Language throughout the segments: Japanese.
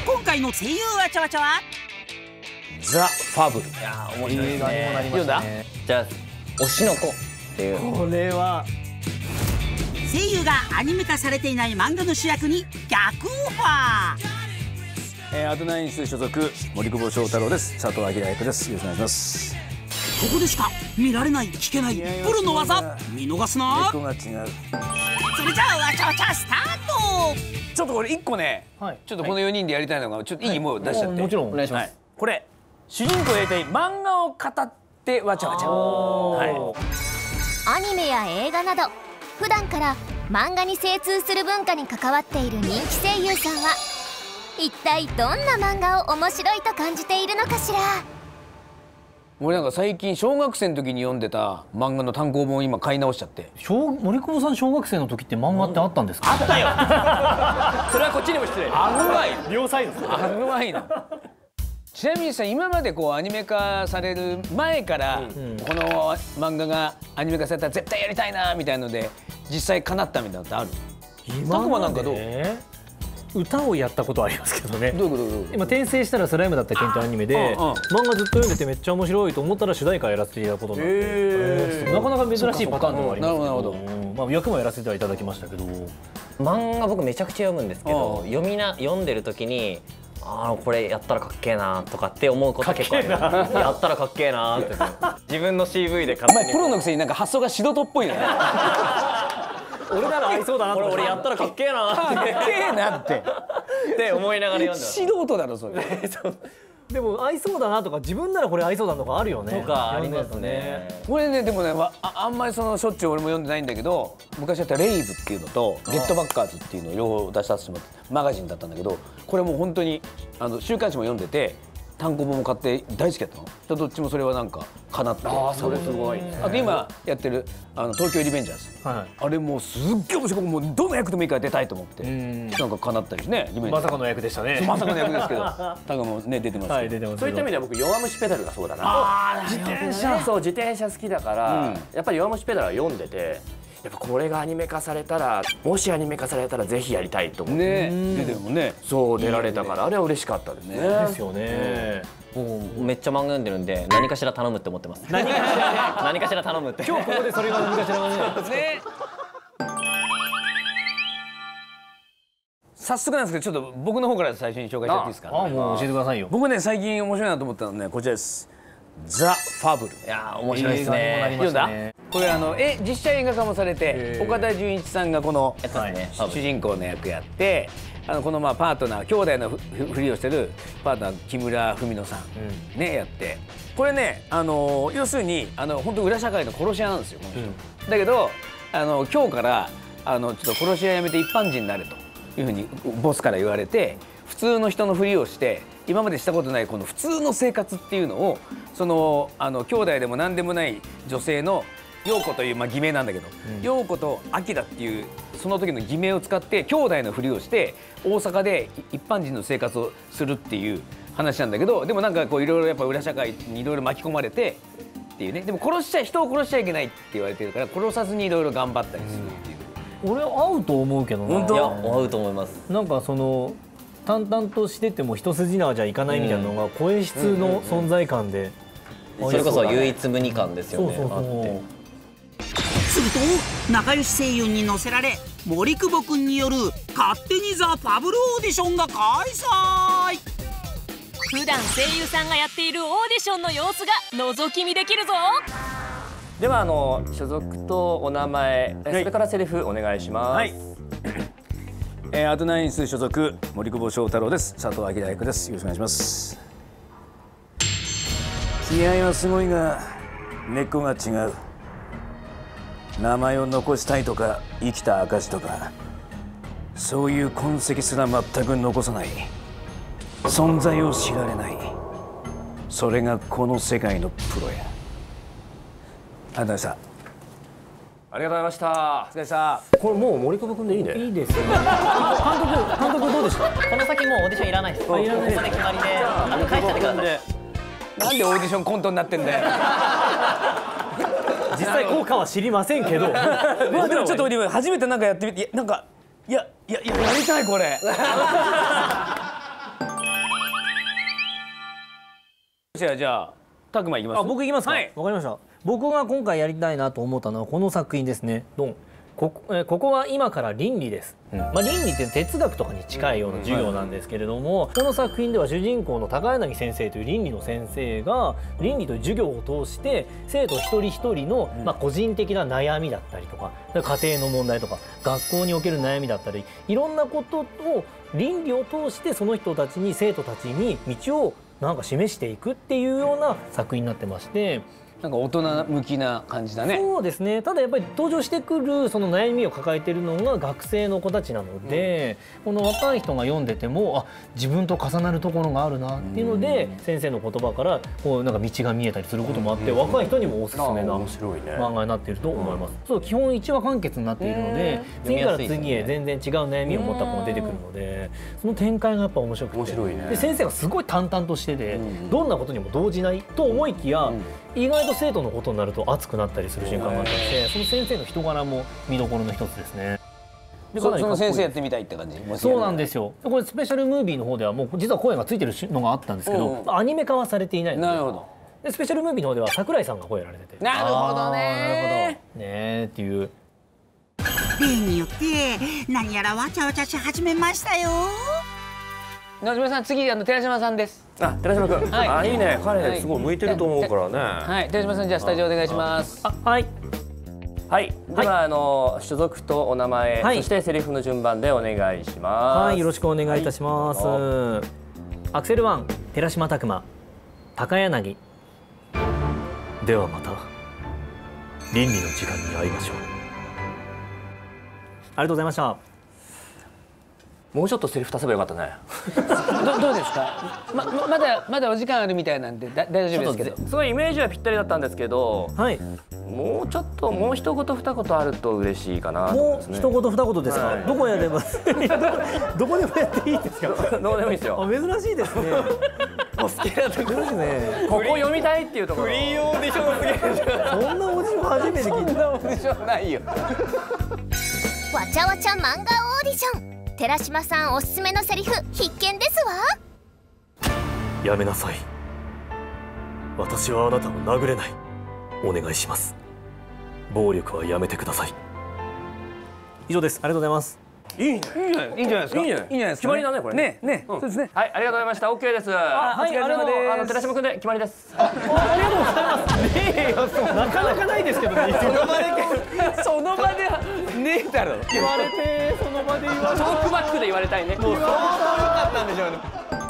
今回の声優わちゃわちゃはザ・ファブル。 いや面白いですね。 読んだ？ じゃあ推しの子っていう。 これは声優がアニメ化されていない漫画の主役に逆オファー。 アドナインス所属森久保祥太郎です。佐藤明役です。よろしくお願いします。 ここでしか見られない聞けないプロの技見逃すな。 根っこが違う。 それじゃあわちゃわちゃスタート。 ちょっとこれ1個ね、ちょっとこの4人でやりたいのがちょっといいもう出しちゃって。 もちろんお願いします。 これ主人公やりたい漫画を語ってわちゃわちゃ。 アニメや映画など普段から漫画に精通する文化に関わっている人気声優さんは一体どんな漫画を面白いと感じているのかしら。 俺なんか最近小学生の時に読んでた漫画の単行本を今買い直しちゃって。 森久保さん小学生の時って漫画ってあったんですか？ あったよそれはこっちにも失礼。あぐわい両サイドです。 あぐわいな。ちなみにさ、今までこうアニメ化される前から、この漫画がアニメ化されたら絶対やりたいなみたいので実際叶ったみたいなのってある？ 今まで歌をやったことはありますけどね。 どういうこと？ 今転生したらスライムだったケンちゃんアニメで漫画ずっと読んでてめっちゃ面白いと思ったら主題歌やらせていただくことになって、なかなか珍しいパターンでもありますけど、まあ役もやらせてはいただきましたけど。 漫画僕めちゃくちゃ読むんですけど、読んでる時にこれやったらかっけえなとかって思うこと結構ある。やったらかっけえなって自分の CV でお前プロのくせになんか発想が素人っぽいよね。 俺なら合いそうだなと。 俺やったらかっけえなかっけえなって思いながら読んでます。 素人だろそれ。 でも合いそうだなとか自分ならこれ合いそうだとかあるよね。 とかありますね。 これねでもねあんまりそのしょっちゅう俺も読んでないんだけど、昔やったレイブっていうのとゲットバッカーズっていうのを両方出させてもらってマガジンだったんだけど、これもう本当に週刊誌も読んでて単行本も買って大好きだったの。どっちもそれはなんか叶って。 それすごいね。 あと今やってる東京リベンジャーズ、あれもうすっげえ面白く、もうどの役でもいいから出たいと思ってなんか叶ったりね。 まさかの役でしたね。 まさかの役ですけどタカもね出てますけど、 そういった意味では僕弱虫ペダルがそうだな。自転車好きだから、やっぱり弱虫ペダルは読んでて、やっぱこれがアニメ化されたら、もしアニメ化されたらぜひやりたいと思って出てるもんね。 そう出られたから、あれは嬉しかったですね。 ですよね。 もうめっちゃ漫画読んでるんで何かしら頼むって思ってます。何かしら頼むって。 今日ここでそれが何かしらね。 早速なんですけど、ちょっと僕の方から最初に紹介していいですか？ もう教えてくださいよ。 僕ね最近面白いなと思ったのね、こちらです。ザ・ファブル。 いや面白いですね。 読んだ？これ実写映画化もされて、岡田准一さんがこの主人公の役やって、このパートナー兄弟のふりをしてるパートナー木村文乃さんねやって、これね要するに本当裏社会の殺し屋なんですよこの人。だけど今日からちょっと殺し屋やめて一般人になれというふうにボスから言われて、普通の人のふりをして今までしたことないこの普通の生活っていうのを、その兄弟でも何でもない女性の陽子という偽名なんだけど、陽子と明っていうその時の偽名を使って兄弟のふりをして大阪で一般人の生活をするっていう話なんだけど、でもなんかこういろいろやっぱ裏社会にいろいろ巻き込まれてっていうね。でも人を殺しちゃいけないって言われてるから殺さずにいろいろ頑張ったりするっていう。 俺合うと思うけどな。 いや合うと思います。 なんかその淡々としてても一筋縄じゃいかないみたいなのが声質の存在感で、 それこそ唯一無二感ですよね。 すると仲良し声優に乗せられ森久保くんによる勝手にザ・ファブルオーディションが開催。 普段声優さんがやっているオーディションの様子が覗き見できるぞ。 では所属とお名前、それからセリフお願いします。 アドナインス所属森久保祥太郎です。佐藤明役です。よろしくお願いします。気合はすごいが根っこが違う。名前を残したいとか生きた証とかそういう痕跡すら全く残さない、存在を知られない、それがこの世界のプロや。ありがとうございました。 ありがとうございました。 お疲れ様。 これもう森久保君でいいね。 いいですね。監督どうでした？ この先もうオーディションいらないです。ここで決まりで返しちゃってください。 なんでオーディションコントになってんだよ。 実際効果は知りませんけど。 でもちょっと俺初めてなんかやってみて、なんかやりたいこれ。 してはじゃあ拓磨いきます。 僕いきますか。わ、 はいかりました。僕が今回やりたいなと思ったのはこの作品ですね。ドン。ここは今から倫理です。まあ倫理って哲学とかに近いような授業なんですけれども、この作品では主人公の高柳先生という倫理の先生が倫理という授業を通して生徒一人一人のまあ個人的な悩みだったりとか、家庭の問題とか学校における悩みだったり、いろんなことを倫理を通してその人たちに生徒たちに道をなんか示していくっていうような作品になってまして。 なんか大人向きな感じだね。 そうですね。ただやっぱり登場してくるその悩みを抱えているのが学生の子たちなので、この若い人が読んでても自分と重なるところがあるなっていうので、先生の言葉からこうなんか道が見えたりすることもあって、若い人にもおすすめな漫画になっていると思います。そう、基本1話完結になっているので、次から次へ全然違う悩みを持った子が出てくるので、その展開がやっぱ面白くて、で先生がすごい淡々としてて、どんなことにも動じないと思いきや、意外と生徒のことになると熱くなったりする瞬間があったりして、その先生の人柄も見どころの一つですね。 でその先生やってみたいって感じ。 そうなんですよ。これスペシャルムービーの方ではもう実は声がついてるのがあったんですけど、アニメ化はされていないので。 なるほど。 でスペシャルムービーの方では桜井さんが声やられてて。 なるほどね。 ねっていう。 例によって何やらわちゃわちゃし始めましたよ。 野島さん、次寺島さんです。 寺島君、いいね。彼すごい向いてると思うからね。 はい、寺島さん、じゃあスタジオお願いします。 はい。 はい。では所属とお名前、そしてセリフの順番でお願いします。 はい、よろしくお願いいたします。アクセル1、寺島拓磨、高柳。ではまた倫理の時間に会いましょう。ありがとうございました。 もうちょっとセリフ足せばよかったね。 どうですか。まだお時間あるみたいなんで大丈夫ですけど。 すごいイメージはぴったりだったんですけど、もうちょっともう一言二言あると嬉しいかな。 もう一言二言ですか。どこやればどこでもやっていいですか。 どうでもいいですよ。 珍しいですね。 お好きなところですね。ここ読みたいっていうところ。フリーオーディションすぎる。 そんなオーディション初めて聞いた。 そんなオーディションないよ。 わちゃわちゃ漫画オーディション、寺島さんおすすめのセリフ必見ですわ。 やめなさい。私はあなたを殴れない。お願いします。暴力はやめてください。以上です。ありがとうございます。 いいね。 いいんじゃないですか。いいんじゃないですか。 決まりだねこれ。 ね、そうですね。 はい、ありがとうございました。オッケーです。 はい、ありがとうございます。 寺島君で決まりです。 ありがとうございます。ねえよ、なかなかないですけどね。 その場でねえだろ。 言われてその場で言われて。 トークバックで言われたいね。 もう相当良かったんでしょうね。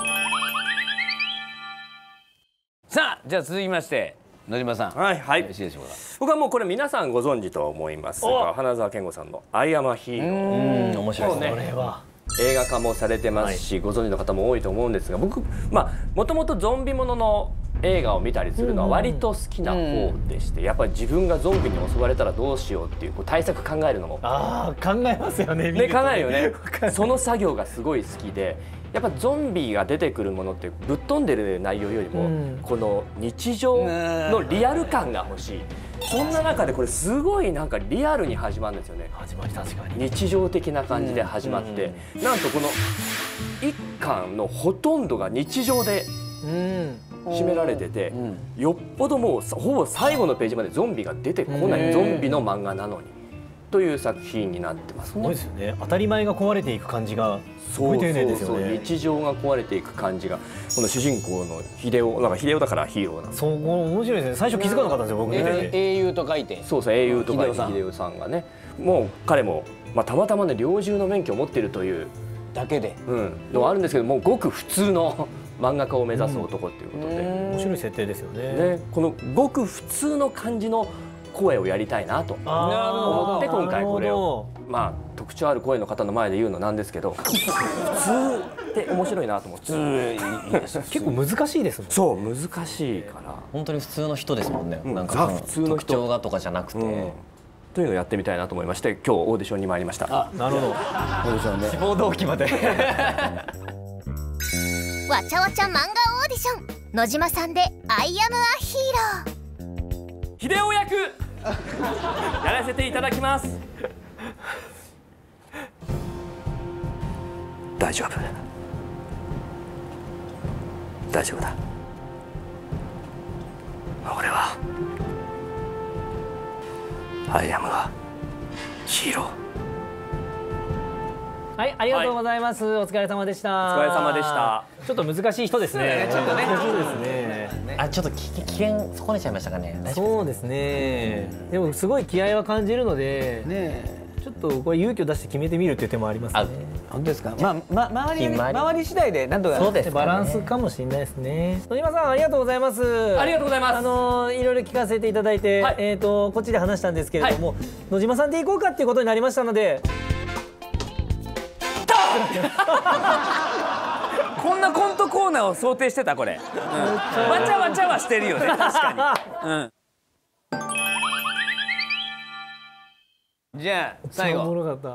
さあ、じゃあ続きまして野島さん。 はいはい。 よろしいでしょうか。 僕はもうこれ皆さんご存知と思いますが、花澤健吾さんのアイアムアヒーロー。 面白いですね。 これは映画化もされてますし、ご存知の方も多いと思うんですが、僕もともとゾンビものの映画を見たりするのは割と好きな方でして、やっぱり自分がゾンビに襲われたらどうしようっていう対策考えるのも考えますよね。 考えるよね。その作業がすごい好きで、やっぱゾンビが出てくるものってぶっ飛んでる内容よりも、この日常のリアル感が欲しい。そんな中でこれすごいなんかリアルに始まるんですよね。 始まり確かに日常的な感じで始まって、なんとこの一巻のほとんどが日常で占められてて、よっぽどもうほぼ最後のページまでゾンビが出てこないゾンビの漫画なのにという作品になってますね。 そうですよね。当たり前が壊れていく感じがすごい丁寧ですよね。 日常が壊れていく感じが、この主人公の秀夫、なんか秀夫だからヒーローなんです。 そう面白いですね。最初気づかなかったんですよ、僕見てて。 英雄と書いて。 そう英雄と書いて秀夫さんがね、もう彼もたまたまね猟銃の免許を持っているというだけでのはあるんですけど、もうごく普通の漫画家を目指す男っていうことで、 面白い設定ですよね。 このごく普通の感じの声をやりたいなと思って今回これを特徴ある声の方の前で言うのなんですけど、普通って面白いなと思って。 結構難しいですもん。 そう難しいから本当に普通の人ですもんね。なんか普通の人特徴がとかじゃなくて、 というのをやってみたいなと思いまして、今日オーディションに参りました。 なるほど。 オーディションね。 志望動機まで。 わちゃわちゃ漫画オーディション、野島さんでアイアムアヒーロー。 秀夫役やらせていただきます。大丈夫だ。 アイアムがヒーロー。 はい、ありがとうございます。お疲れ様でした。 お疲れ様でした。 ちょっと難しい人ですね。 ちょっとね。 難しいですね。 ちょっと危険損ねちゃいましたかね。 そうですね。でもすごい気合は感じるので、ちょっとこれ勇気を出して決めてみるっていう手もありますね。 本当ですか。周り次第でなんとか。 そうですね。 バランスかもしれないですね。野島さんありがとうございます。 ありがとうございます。 いろいろ聞かせていただいて、こっちで話したんですけれども、野島さんで行こうかっていうことになりましたので。 こんなコントコーナーを想定してたこれ。わちゃわちゃはしてるよね確かに。じゃあ最後。 おもろかった。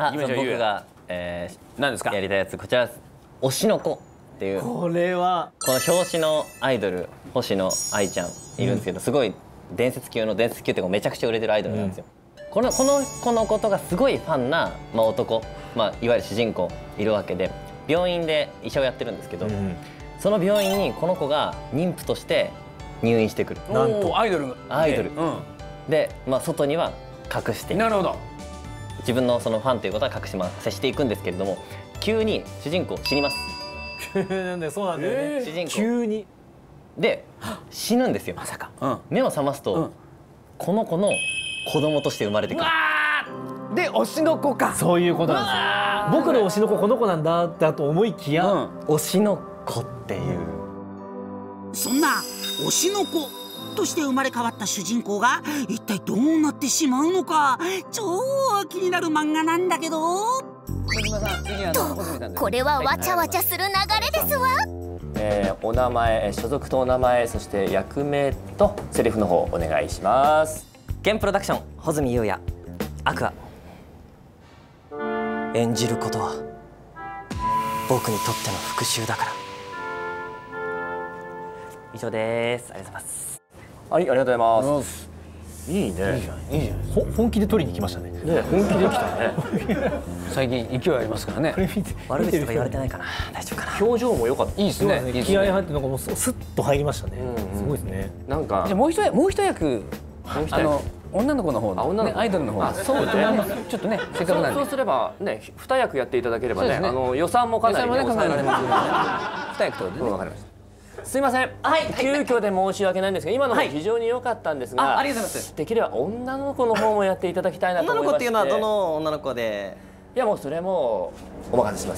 僕が何ですか。 やりたいやつこちらです。推しの子っていう。 これはこの表紙のアイドル星野愛ちゃんいるんですけど、すごい伝説級っていうかめちゃくちゃ売れてるアイドルなんですよ。この子のことがすごいファンな、男、いわゆる主人公いるわけで、病院で医者をやってるんですけど、その病院にこの子が妊婦として入院してくる。 なんとアイドルで、外には隠している。 なるほど。 自分のそのファンということは接していくんですけれども、急に主人公死にます。 なんでそうなんだよね。 主人公急にで死ぬんですよ。まさか。目を覚ますと、この子の子供として生まれてくる。 で推しの子か。 そういうことなんですよ。僕の推しの子この子なんだと思いきや、 推しの子っていう。 そんな推しの子として生まれ変わった主人公が一体どうなってしまうのか超気になる漫画なんだけど。 とこれはわちゃわちゃする流れですわ。 お名前、所属とお名前、そして役名とセリフの方お願いします。 ゲンプロダクション穂積優也、アクア。演じることは僕にとっての復讐だから。以上です。ありがとうございます。 はい、ありがとうございます。いいね。いいじゃん。 本気で取りに来ましたね。 本気で来たね。 最近勢いありますからね。 悪口とか言われてないかな。大丈夫かな。 表情も良かった。 いいですね。 気合入ってなんかもうスッと入りましたね。すごいですね。 なんか。 じゃあもう一役女の子の方のアイドルの方。そうですね。ちょっとねせっかくなんで。 そうすればね2役やっていただければね、予算もかなり抑えられますので。 2役とでね。 わかりました。すいません、急遽で申し訳ないんですが、今の非常に良かったんですが、 ありがとうございます。 できれば女の子の方もやっていただきたいなと思いまして。 女の子っていうのはどの女の子で？ いやもうそれもお任せします。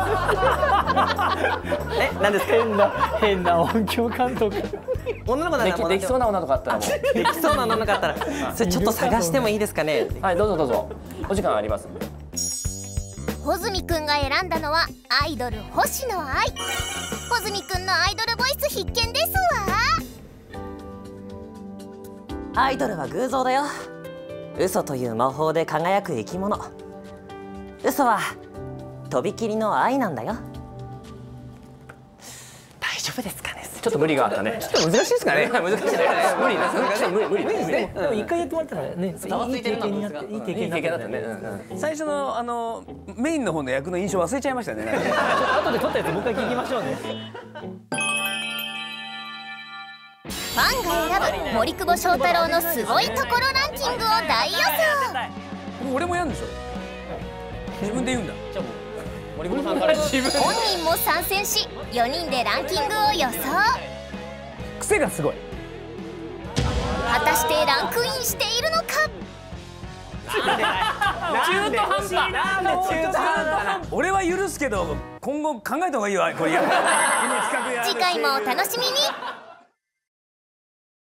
何ですか？ 変な音響監督。 女の子だったらできそうな女の子あったらもう。 できそうな女の子あったら、それちょっと探してもいいですかね？ はい、どうぞどうぞ。お時間ありますんで。 穂積くんが選んだのはアイドル星野愛。穂積くんのアイドルボイス必見ですわ。 アイドルは偶像だよ。嘘という魔法で輝く生き物。嘘はとびきりの愛なんだよ。大丈夫ですかね？ ちょっと無理があったね。 ちょっと難しいですかね。 難しいね。無理です。無理ですね。 でも一回やってもらったからね。いい経験になって、いい経験になったね。 最初のメインの方の役の印象忘れちゃいましたね。 後で撮ったやつもう一回聞きましょうね。 ファンが選ぶ森久保祥太郎のすごいところランキングを大予想。 俺もやるんでしょ。自分で言うんだ。 森久保さんから本人も参戦し4人でランキングを予想。 癖がすごい。 果たしてランクインしているのか。 中途半端。俺は許すけど今後考えた方がいいわこれ。 次回もお楽しみに。